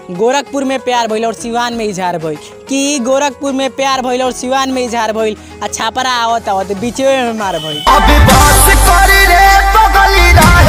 गोरखपुर में प्यार भइल और सिवान में इजहार भइल कि गोरखपुर में प्यार भइल और सिवान में इजहार भइल आ छापरा आवत आवत बीचे में मार भइल।